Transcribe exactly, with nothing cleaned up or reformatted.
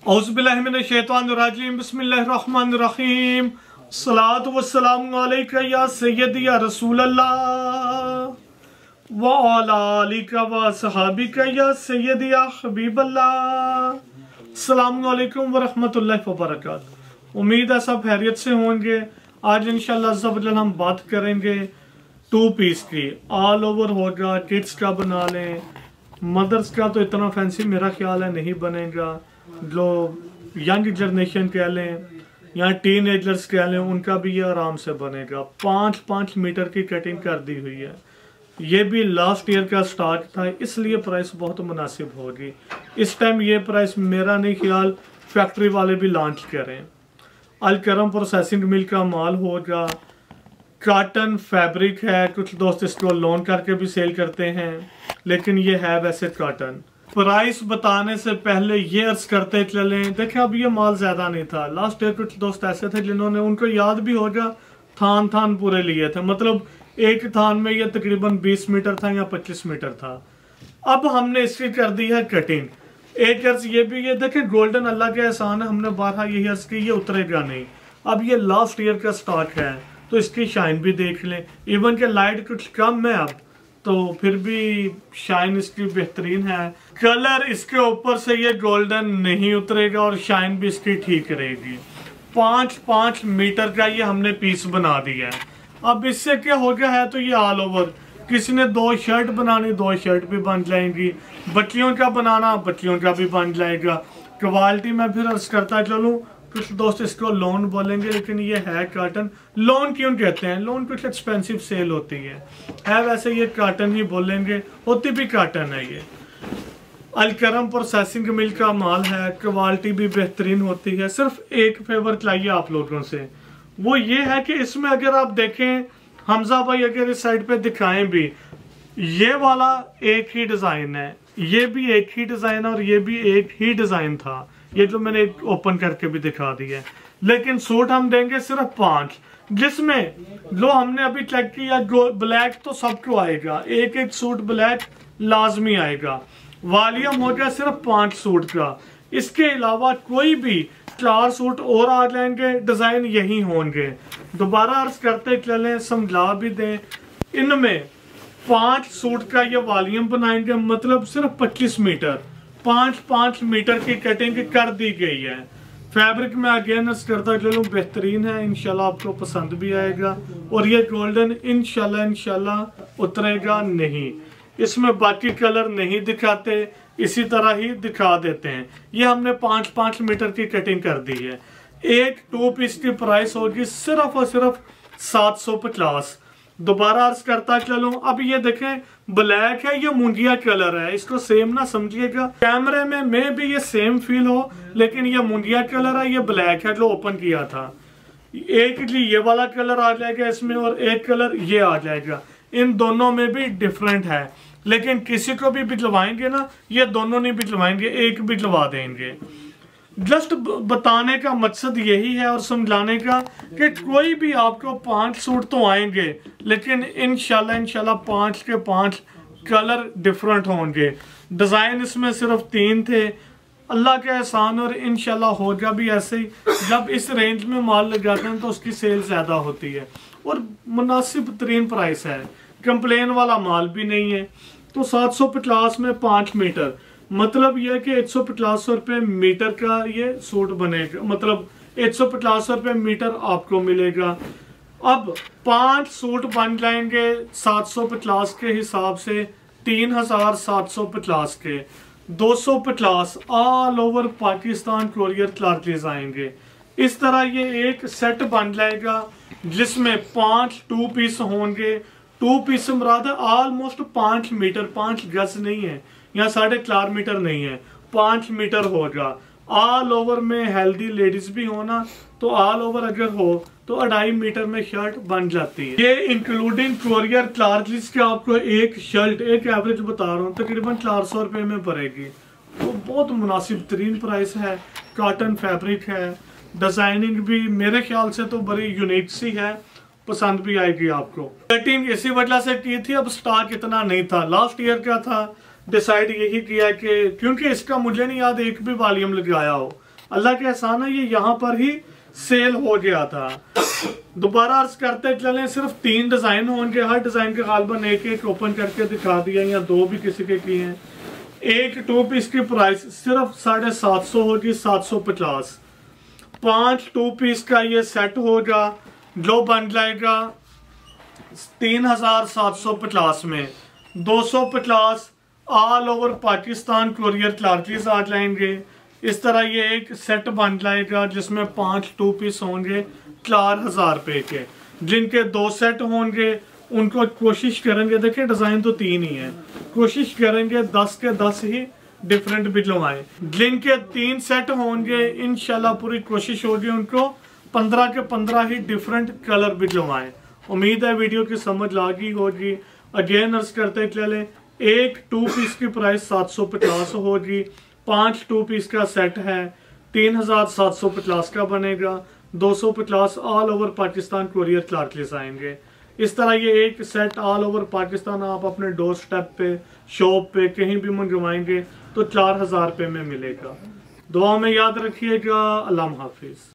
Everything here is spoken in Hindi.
औज़ुबिल्लाहिमिनश्शैतानिर्रजीम बिस्मिल्लाहिर्रहमानिर्रहीम सलातु वस्सलामु अलैका या सय्यदी या रसूलल्लाह व अला आलिका व सहाबिका या सय्यदी या हबीबल्लाह। अस्सलामु अलैकुम व रहमतुल्लाहि व बरकातुहू। उम्मीद है सब खैरियत से होंगे। आज इंशाअल्लाह ज़बरदस्त हम बात करेंगे टू पीस की। ऑल ओवर होगा, किड्स का बना लें, मदर्स का तो इतना फैंसी मेरा ख्याल है नहीं बनेगा। जो यंग जनरेशन कह लें या टीन एजर्स कह लें, उनका भी ये आराम से बनेगा। पाँच पाँच मीटर की कटिंग कर दी हुई है। ये भी लास्ट ईयर का स्टॉक था, इसलिए प्राइस बहुत मुनासिब होगी। इस टाइम ये प्राइस मेरा नहीं ख्याल फैक्ट्री वाले भी लॉन्च करें। अल करम प्रोसेसिंग मिल का माल होगा। कॉटन फैब्रिक है, कुछ दोस्त इसको लोन करके भी सेल करते हैं, लेकिन ये है वैसे कॉटन। प्राइस बताने से पहले ये अर्ज करते चलें, देखें अब ये माल ज्यादा नहीं था। लास्ट ईयर कुछ दोस्त ऐसे थे जिन्होंने, उनको याद भी होगा, थान थान पूरे लिए थे। मतलब एक थान में ये तकरीबन बीस मीटर था या पच्चीस मीटर था। अब हमने इसकी कर दी है कटिंग। एक अर्ज ये भी, ये देखें गोल्डन अल्लाह के एहसान है, हमने बारह यही अर्ज की, ये उतरेगा नहीं। अब ये लास्ट ईयर का स्टॉक है तो इसकी शाइन भी देख लें। इवन के लाइट कुछ कम है अब, तो फिर भी शाइन इसकी बेहतरीन है। कलर इसके ऊपर से ये गोल्डन नहीं उतरेगा और शाइन भी इसकी ठीक रहेगी। पाँच पाँच मीटर का ये हमने पीस बना दिया है। अब इससे क्या हो गया है, तो ये ऑल ओवर, किसी ने दो शर्ट बनानी, दो शर्ट भी बन जाएंगी। बच्चियों का बनाना, बच्चियों का भी बन जाएगा। क्वालिटी में फिर अर्ज करता चलूँ, कुछ दोस्त इसको लोन बोलेंगे, लेकिन ये है कॉटन। लोन क्यों कहते हैं? लोन कुछ एक्सपेंसिव सेल होती है, है वैसे ये कॉटन ही बोलेंगे, होती भी कॉटन है। ये अल करम प्रोसेसिंग मिल का माल है, क्वालिटी भी बेहतरीन होती है। सिर्फ एक फेवर चाहिए आप लोगों से, वो ये है कि इसमें अगर आप देखें, हमजा भाई अगर इस साइड पे दिखाएं भी, ये वाला एक ही डिजाइन है, ये भी एक ही डिजाइन है और ये भी एक ही डिजाइन था। ये जो मैंने ओपन करके भी दिखा दिया है, लेकिन सूट हम देंगे सिर्फ पांच, जिसमें जो हमने अभी चेक किया, ब्लैक तो सबको आएगा, एक एक सूट ब्लैक लाजमी आएगा। वॉल्यूम हो गया सिर्फ पांच सूट का। इसके अलावा कोई भी चार सूट और आ जाएंगे, डिजाइन यही होंगे। दोबारा अर्ज करते चलें, समझा भी दें, इनमें पांच सूट का ये वॉल्यूम बनाएंगे, मतलब सिर्फ पच्चीस मीटर, पांच पांच मीटर की कटिंग कर दी गई है। फैब्रिक में अगेन करता चलो बेहतरीन है, इंशाल्लाह आपको पसंद भी आएगा। और ये गोल्डन इंशाल्लाह इंशाल्लाह उतरेगा नहीं। इसमें बाकी कलर नहीं दिखाते, इसी तरह ही दिखा देते हैं। ये हमने पांच पांच मीटर की कटिंग कर दी है। एक टू पीस की प्राइस होगी सिर्फ और सिर्फ सात सौ पचास। दोबारा अर्ज करता चलो, अब ये देखें ब्लैक है, ये मुंजिया कलर है, इसको सेम ना समझिएगा। कैमरे में मे भी ये सेम फील हो, लेकिन ये मुंजिया कलर है, ये ब्लैक है जो ओपन किया था। एक जी ये वाला कलर आ जाएगा इसमें और एक कलर ये आ जाएगा। इन दोनों में भी डिफरेंट है, लेकिन किसी को भी बिजलवाएंगे ना, ये दोनों नहीं बिजलवाएंगे, एक बिजलवा देंगे। जस्ट बताने का मकसद यही है और समझाने का कि कोई भी आपको पांच सूट तो आएंगे, लेकिन इंशाल्लाह इंशाल्लाह पांच के पांच कलर डिफरेंट होंगे। डिजाइन इसमें सिर्फ तीन थे, अल्लाह के एहसान, और इंशाल्लाह होगा भी ऐसे ही। जब इस रेंज में माल लगाते हैं तो उसकी सेल ज्यादा होती है और मुनासिब तरीन प्राइस है, कंप्लेन वाला माल भी नहीं है। तो सात सौ पचास में पांच मीटर, मतलब यह कि एक सौ पचास रुपये मीटर का ये सूट बनेगा, मतलब एक सौ पचास रुपये मीटर आपको मिलेगा। अब पांच सूट बन जाएंगे सात सौ पचास के हिसाब से, तीन हजार सात सौ पचास के, दो सौ पचास all over Pakistan courier charges आएंगे। इस तरह ये एक सेट बन जाएगा, जिसमें पांच टू पीस होंगे। टू पीस मुराद है ऑलमोस्ट पांच मीटर, पांच गज नहीं है, यहाँ साढ़े चार मीटर नहीं है, पांच मीटर होगा। ऑल ओवर में हेल्दी लेडीज भी होना, तो ऑल ओवर अगर हो तो अढ़ाई मीटर में शर्ट बन जाती है। ये इंक्लूडिंग कोरियर चार्जेस के आपको एक शर्ट, एक एवरेज बता रहा हूँ, तकरीबन चार सौ रुपये में पड़ेगी। तो बहुत मुनासिब तरीन प्राइस है। कॉटन फैब्रिक है, डिजाइनिंग भी मेरे ख्याल से तो बड़ी यूनिक सी है, पसंद भी आएगी आपको। कटिंग इसी वजह से की थी, अब स्टॉक इतना नहीं था, लास्ट ईयर का था। डिसाइड यही किया कि क्योंकि इसका मुझे नहीं याद एक भी वॉल्यूम लगाया हो, अल्लाह के एहसान है ये यहाँ पर ही सेल हो गया था। दोबारा अर्ज करते चलें, सिर्फ तीन डिजाइन होंगे, हर डिजाइन के गालबन एक एक ओपन करके दिखा दिया या दो भी किसी के किए हैं। एक टू पीस की प्राइस सिर्फ साढ़े सात सौ होगी, सात सौ पचास। पांच टू पीस का ये सेट होगा जो बन जाएगा तीन हजार सात सौ पचास में। दो सौ पचास all over Pakistan courier charges आ जाएंगे। इस तरह ये एक सेट बन जाएगा जिसमें पांच टू पीस होंगे चार हजार रुपए के। जिनके दो सेट होंगे उनको कोशिश करेंगे, देखिए डिजाइन तो तीन ही है, कोशिश करेंगे दस के दस ही डिफरेंट भिजवाएं। जिनके तीन सेट होंगे इंशाल्लाह पूरी कोशिश होगी उनको पंद्रह के पंद्रह ही डिफरेंट कलर भिजवाएं। उम्मीद है वीडियो की समझ आ गई होगी। अगेन अर्ज करते चले, एक टू पीस की प्राइस सात सौ पचास होगी, पांच टू पीस का सेट है तीन हजार सात सौ पचास का बनेगा। दो सौ पचास all over Pakistan courier charges आएंगे। इस तरह ये एक सेट ऑल ओवर पाकिस्तान आप अपने डोर स्टेप पे, शॉप पे, कहीं भी मंगवाएंगे तो चार हजार रुपये में मिलेगा। दुआ में याद रखिएगा। अल्लाह हाफिज।